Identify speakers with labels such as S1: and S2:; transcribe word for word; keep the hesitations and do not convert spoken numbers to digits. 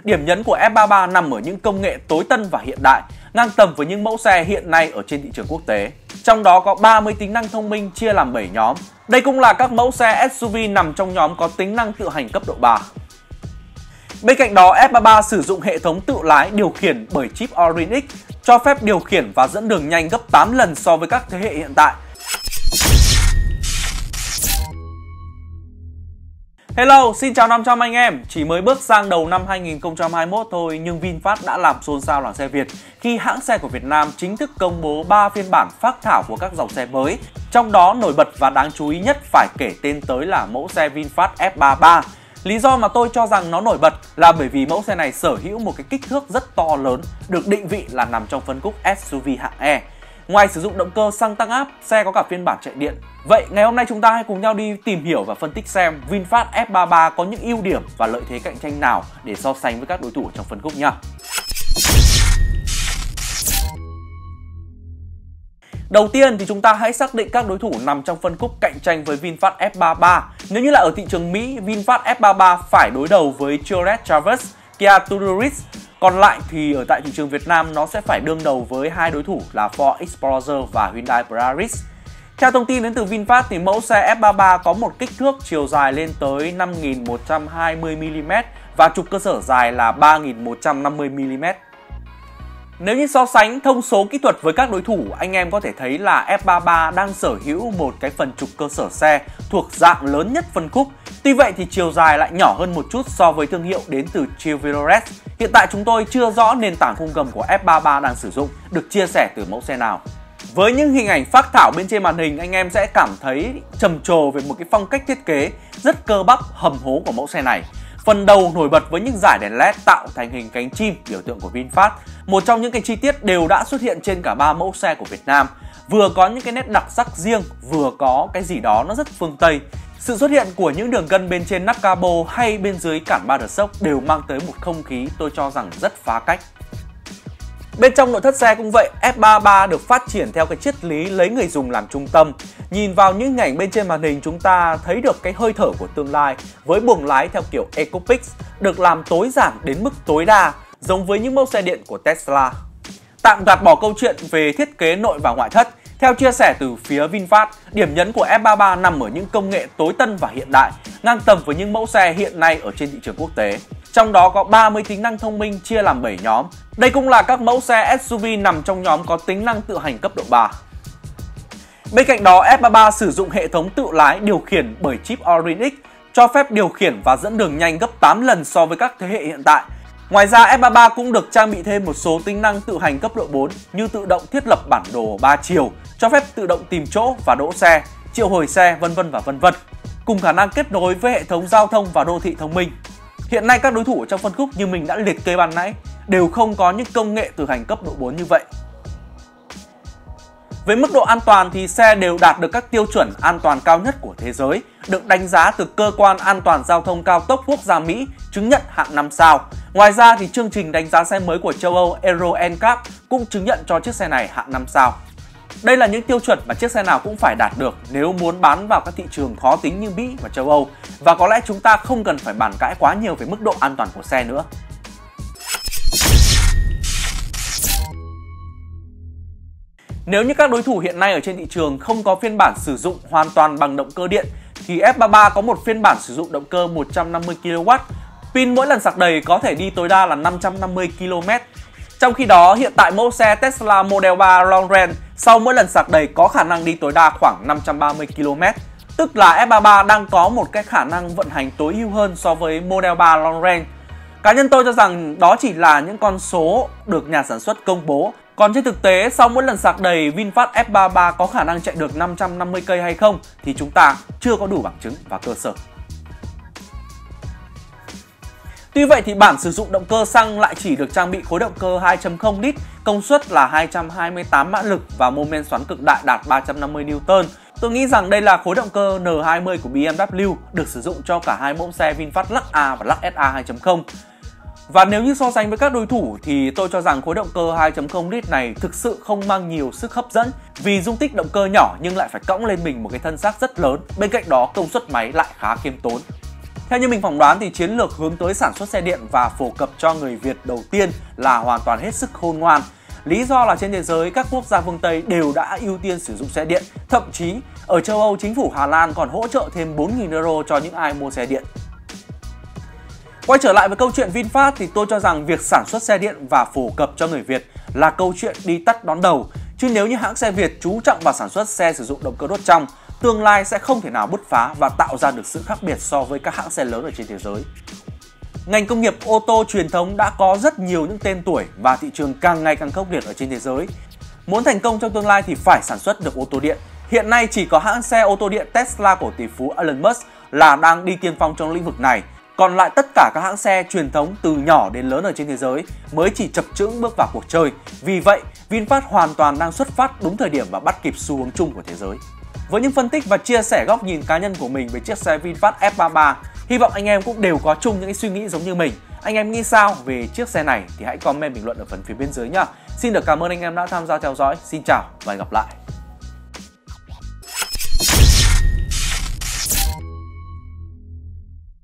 S1: Điểm nhấn của F ba mươi ba nằm ở những công nghệ tối tân và hiện đại, ngang tầm với những mẫu xe hiện nay ở trên thị trường quốc tế. Trong đó có ba mươi tính năng thông minh chia làm bảy nhóm. Đây cũng là các mẫu xe ét u vê nằm trong nhóm có tính năng tự hành cấp độ ba. Bên cạnh đó, F ba mươi ba sử dụng hệ thống tự lái điều khiển bởi chip Orin X, cho phép điều khiển và dẫn đường nhanh gấp tám lần so với các thế hệ hiện tại. Hello, xin chào năm trăm anh em. Chỉ mới bước sang đầu năm hai nghìn không trăm hai mươi mốt thôi nhưng VinFast đã làm xôn xao làng xe Việt khi hãng xe của Việt Nam chính thức công bố ba phiên bản phác thảo của các dòng xe mới. Trong đó nổi bật và đáng chú ý nhất phải kể tên tới là mẫu xe VinFast F ba mươi ba. Lý do mà tôi cho rằng nó nổi bật là bởi vì mẫu xe này sở hữu một cái kích thước rất to lớn, được định vị là nằm trong phân khúc ét u vê hạng E. Ngoài sử dụng động cơ xăng tăng áp, xe có cả phiên bản chạy điện. Vậy ngày hôm nay chúng ta hãy cùng nhau đi tìm hiểu và phân tích xem VinFast F ba mươi ba có những ưu điểm và lợi thế cạnh tranh nào để so sánh với các đối thủ trong phân khúc nha. Đầu tiên thì chúng ta hãy xác định các đối thủ nằm trong phân khúc cạnh tranh với VinFast F ba mươi ba. Nếu như là ở thị trường Mỹ, VinFast F ba mươi ba phải đối đầu với Chevrolet Traverse, Kia Tundra. Còn lại thì ở tại thị trường Việt Nam nó sẽ phải đương đầu với hai đối thủ là Ford Explorer và Hyundai Polaris. Theo thông tin đến từ VinFast thì mẫu xe F ba mươi ba có một kích thước chiều dài lên tới năm nghìn một trăm hai mươi mi li mét và trục cơ sở dài là ba nghìn một trăm năm mươi mi li mét. Nếu như so sánh thông số kỹ thuật với các đối thủ, anh em có thể thấy là F ba mươi ba đang sở hữu một cái phần trục cơ sở xe thuộc dạng lớn nhất phân khúc. Tuy vậy thì chiều dài lại nhỏ hơn một chút so với thương hiệu đến từ Chevrolet. Hiện tại chúng tôi chưa rõ nền tảng khung gầm của F ba mươi ba đang sử dụng được chia sẻ từ mẫu xe nào. Với những hình ảnh phác thảo bên trên màn hình, anh em sẽ cảm thấy trầm trồ về một cái phong cách thiết kế rất cơ bắp hầm hố của mẫu xe này. Phần đầu nổi bật với những dải đèn led tạo thành hình cánh chim biểu tượng của VinFast. Một trong những cái chi tiết đều đã xuất hiện trên cả ba mẫu xe của Việt Nam. Vừa có những cái nét đặc sắc riêng, vừa có cái gì đó nó rất phương Tây. Sự xuất hiện của những đường gân bên trên nắp capo hay bên dưới cản ba đợt sốc đều mang tới một không khí tôi cho rằng rất phá cách. Bên trong nội thất xe cũng vậy, F ba mươi ba được phát triển theo cái triết lý lấy người dùng làm trung tâm. Nhìn vào những hình ảnh bên trên màn hình chúng ta thấy được cái hơi thở của tương lai với buồng lái theo kiểu EcoPix được làm tối giản đến mức tối đa, giống với những mẫu xe điện của Tesla. Tạm gạt bỏ câu chuyện về thiết kế nội và ngoại thất, theo chia sẻ từ phía VinFast, điểm nhấn của F ba mươi ba nằm ở những công nghệ tối tân và hiện đại, ngang tầm với những mẫu xe hiện nay ở trên thị trường quốc tế. Trong đó có ba mươi tính năng thông minh chia làm bảy nhóm. Đây cũng là các mẫu xe ét u vê nằm trong nhóm có tính năng tự hành cấp độ ba. Bên cạnh đó, F ba mươi ba sử dụng hệ thống tự lái điều khiển bởi chip Orin X, cho phép điều khiển và dẫn đường nhanh gấp tám lần so với các thế hệ hiện tại. Ngoài ra, F ba mươi ba cũng được trang bị thêm một số tính năng tự hành cấp độ bốn như tự động thiết lập bản đồ ba chiều, cho phép tự động tìm chỗ và đỗ xe, triệu hồi xe, vân vân và vân vân, cùng khả năng kết nối với hệ thống giao thông và đô thị thông minh. Hiện nay các đối thủ trong phân khúc như mình đã liệt kê ban nãy đều không có những công nghệ tự hành cấp độ bốn như vậy. Với mức độ an toàn thì xe đều đạt được các tiêu chuẩn an toàn cao nhất của thế giới, được đánh giá từ Cơ quan An toàn Giao thông Cao tốc Quốc gia Mỹ, chứng nhận hạng năm sao. Ngoài ra thì chương trình đánh giá xe mới của châu Âu Euro en cáp cũng chứng nhận cho chiếc xe này hạng năm sao. Đây là những tiêu chuẩn mà chiếc xe nào cũng phải đạt được nếu muốn bán vào các thị trường khó tính như Mỹ và châu Âu. Và có lẽ chúng ta không cần phải bàn cãi quá nhiều về mức độ an toàn của xe nữa. Nếu như các đối thủ hiện nay ở trên thị trường không có phiên bản sử dụng hoàn toàn bằng động cơ điện thì F ba mươi ba có một phiên bản sử dụng động cơ một trăm năm mươi ki lô oát, pin mỗi lần sạc đầy có thể đi tối đa là năm trăm năm mươi ki lô mét. Trong khi đó, hiện tại mẫu xe Tesla Model ba Long Range sau mỗi lần sạc đầy có khả năng đi tối đa khoảng năm trăm ba mươi ki lô mét. Tức là F ba mươi ba đang có một cái khả năng vận hành tối ưu hơn so với Model ba Long Range. Cá nhân tôi cho rằng đó chỉ là những con số được nhà sản xuất công bố. Còn trên thực tế, sau mỗi lần sạc đầy, VinFast F ba mươi ba có khả năng chạy được năm trăm năm mươi cây hay không thì chúng ta chưa có đủ bằng chứng và cơ sở. Tuy vậy thì bản sử dụng động cơ xăng lại chỉ được trang bị khối động cơ hai chấm không lít, công suất là hai trăm hai mươi tám mã lực và mô men xoắn cực đại đạt ba trăm năm mươi niu tơn. Tôi nghĩ rằng đây là khối động cơ N hai mươi của B M W được sử dụng cho cả hai mẫu xe VinFast Lux A và Lux ét a hai chấm không. Và nếu như so sánh với các đối thủ thì tôi cho rằng khối động cơ hai chấm không lít này thực sự không mang nhiều sức hấp dẫn vì dung tích động cơ nhỏ nhưng lại phải cõng lên mình một cái thân xác rất lớn, bên cạnh đó công suất máy lại khá khiêm tốn. Theo như mình phỏng đoán thì chiến lược hướng tới sản xuất xe điện và phổ cập cho người Việt đầu tiên là hoàn toàn hết sức khôn ngoan. Lý do là trên thế giới các quốc gia phương Tây đều đã ưu tiên sử dụng xe điện. Thậm chí ở châu Âu, chính phủ Hà Lan còn hỗ trợ thêm bốn nghìn euro cho những ai mua xe điện. Quay trở lại với câu chuyện VinFast thì tôi cho rằng việc sản xuất xe điện và phổ cập cho người Việt là câu chuyện đi tắt đón đầu. Chứ nếu như hãng xe Việt chú trọng vào sản xuất xe sử dụng động cơ đốt trong, tương lai sẽ không thể nào bứt phá và tạo ra được sự khác biệt so với các hãng xe lớn ở trên thế giới. Ngành công nghiệp ô tô truyền thống đã có rất nhiều những tên tuổi và thị trường càng ngày càng khốc liệt ở trên thế giới. Muốn thành công trong tương lai thì phải sản xuất được ô tô điện. Hiện nay chỉ có hãng xe ô tô điện Tesla của tỷ phú Elon Musk là đang đi tiên phong trong lĩnh vực này. Còn lại tất cả các hãng xe truyền thống từ nhỏ đến lớn ở trên thế giới mới chỉ chập chững bước vào cuộc chơi. Vì vậy, VinFast hoàn toàn đang xuất phát đúng thời điểm và bắt kịp xu hướng chung của thế giới. Với những phân tích và chia sẻ góc nhìn cá nhân của mình về chiếc xe VinFast F ba mươi ba, hy vọng anh em cũng đều có chung những suy nghĩ giống như mình. Anh em nghĩ sao về chiếc xe này thì hãy comment bình luận ở phần phía bên dưới nhá. Xin được cảm ơn anh em đã tham gia theo dõi. Xin chào và hẹn gặp lại.